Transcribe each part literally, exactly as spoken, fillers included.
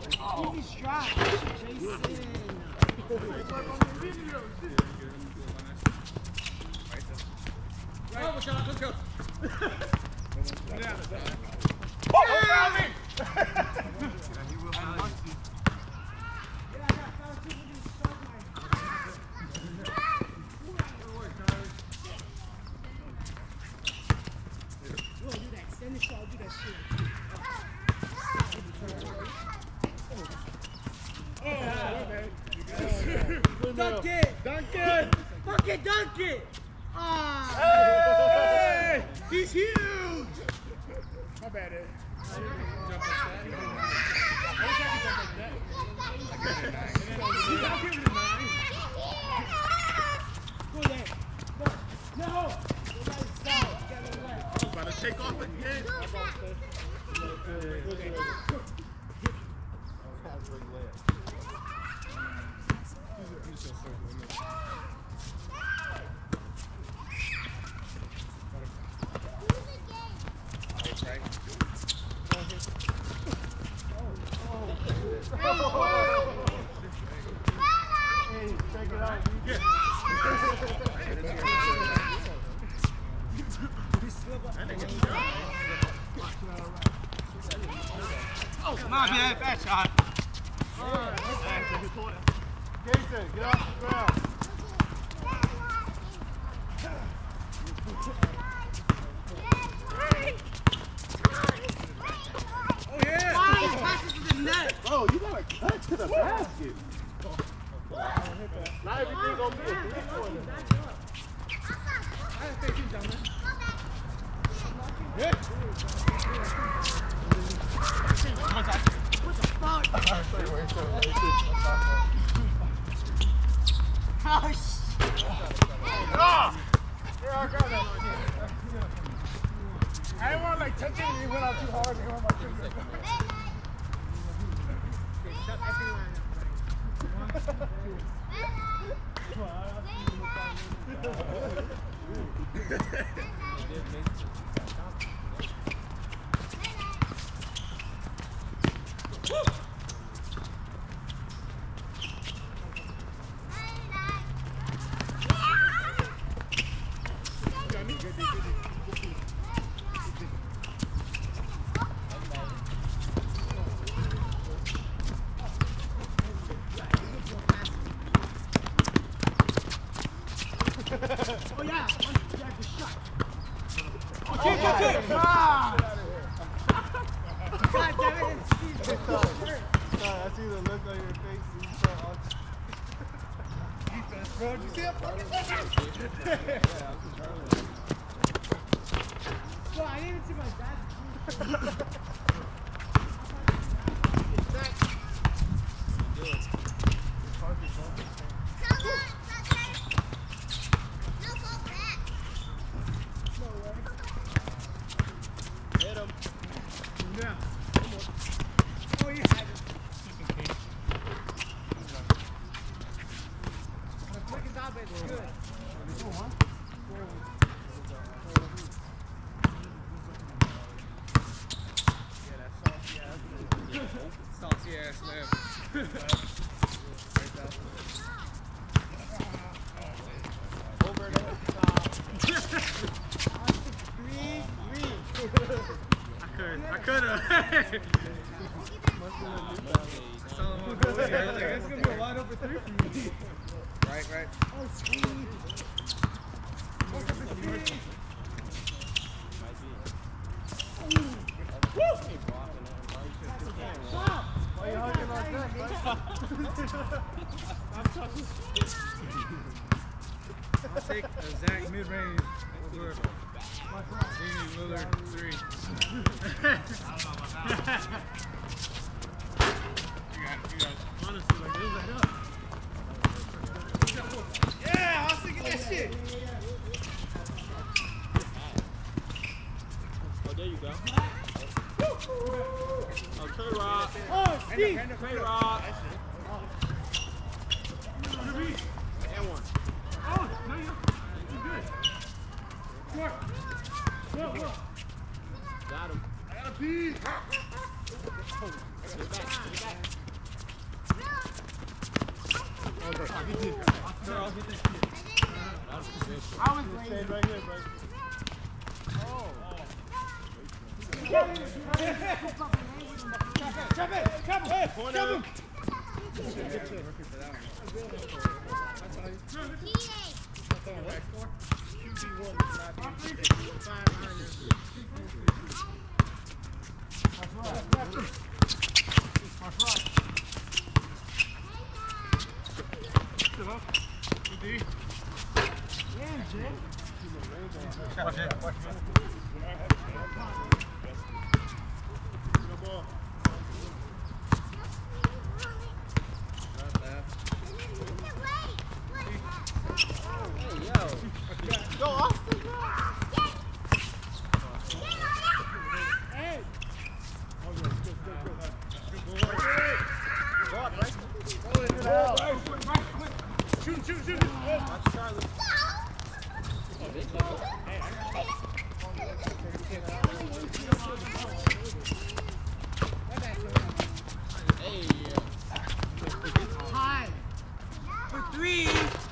Easy strike. Jason. Right, let's go. Oh, Dunk it! Dunk it! Fuck it, dunk it! Ah! Hey! He's huge! My bad, Ed. Go there. Go. No! About to take off again. Oh, my bad, bad shot. Jason, get off the ground. Oh yeah! Why he passes to the net? Bro, you gotta cut to the basket. Not everything gonna be a three-pointer. Yeah. What the fuck? Oh, Ah! Yeah, I got that. I didn't want to like touch it and it went out too hard. It went on my finger. oh yeah. Yeah, good shot. Oh, kick, kick, kick. Ah! God damn it, it's Steve's shirt. I see the look on your face. You saw all defense, bro. Did you see that fucking thing? Bro, I didn't even see my dad's. Hit him. Yeah. Oh yeah. The quick is out, but it's good. Salty ass left. Over and over. Three, three. I could. I could have. It's gonna be a wide open three for me. Right, right. Oh, sweet. Oh, three. Woo! Stop! Why are you hugging like that, bud? I'm talking. I'll take a Zach mid-range over Jamie Lillard three. You got it, you got it. Honestly, like, it was like up. Yeah, I was thinking that shit. Oh, there you go. Oh, K-Rock. Oh, Steve! K-Rock. And one. Oh, no, you're, you're good. Sure. Look, look. Got him. I gotta pee. Get back, get back. I was late. Right here, bro. Trap it! Trap him! Hey, trap him! Watch it, watch it. Go, Austin. Go up, right? Shoot, shoot, shoot! Watch Charlie. Hey, yeah. High! For three!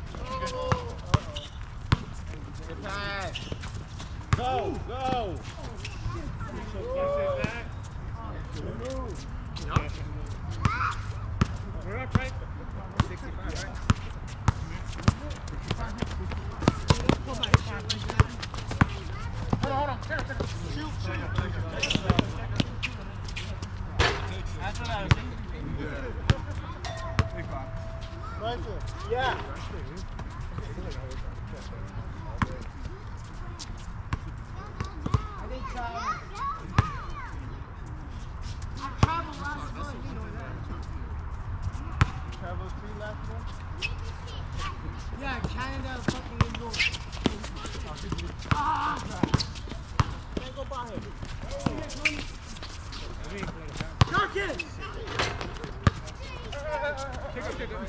Good pass. Go, go. We're up, right? sixty-five, right? Hold on, hold on. Turn, turn. Shoot. That's what I was thinking. Rifle. Yeah. I think travel. I traveled last month, you know that. Travel three last one. Yeah, Canada fucking New York. Ah! Can't go by him. Knock it! Kick up, kick up.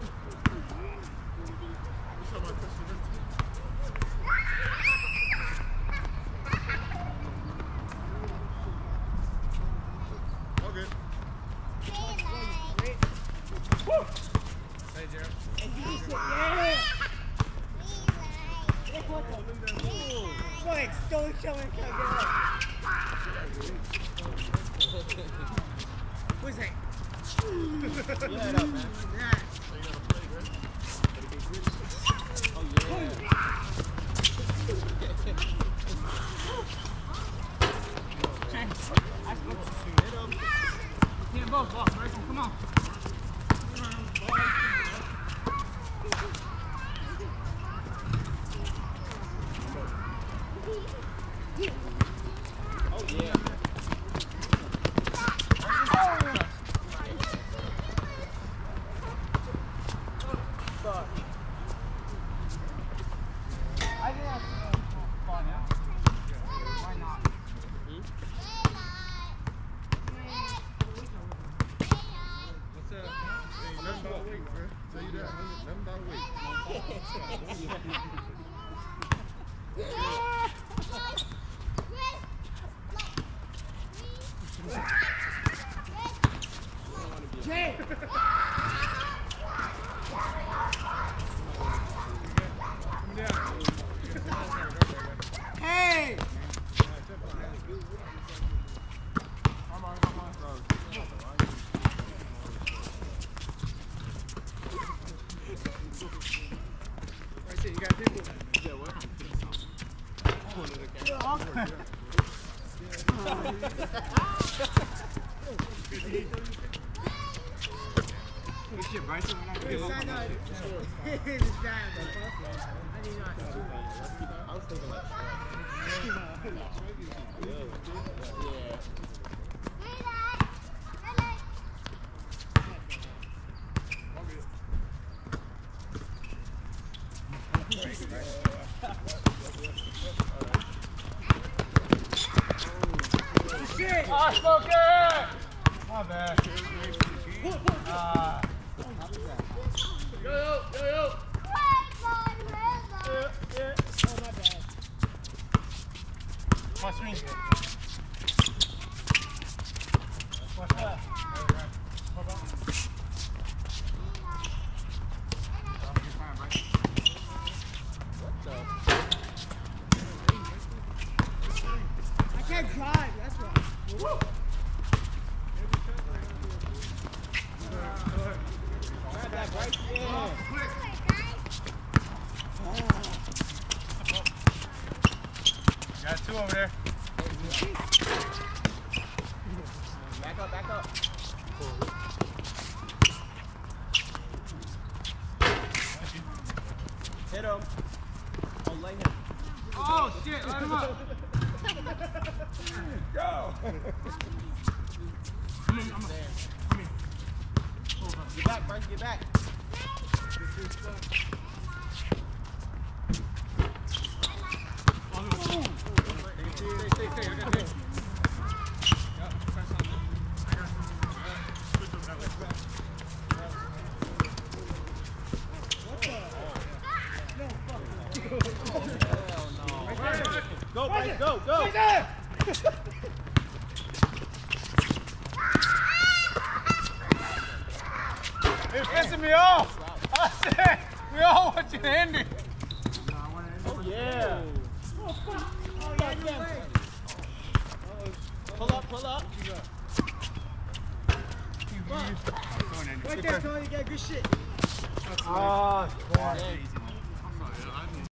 Okay. Hey, Gerald. Yeah! Alex, don't show him. Get up. What's that? Yeah, it up, man. That. Oh, yeah. Can't both walk, right? Come on. Oh, yeah. I didn't have to fun out. Why not? What's up? Ain't nothing about weight, bro. Tell you that. Nothing about weight. Jay! Come down. Hey! Come on, come on. Right there, you got people. Yeah, what? Good shit, Bryson. We're not It's good. not not- it's not, I did not. I was thinking like yeah. Shit! Ah, smoker! My bad. Ah. Yo, yo, yo, yo. Oh, my bad. Watch me. Watch that. Come in, I'm a, come in. Get back, Bryce, get back. Stay, stay, stay, stay. I got this. Yep, press on them. I got this. Switch up that way. Go, Bryce, go, go. It's pissing me off. I said, we all want you to end it. Oh, yeah. Pull up, pull up. Going in. Right there, Tony, you got good shit. Ah, Yeah.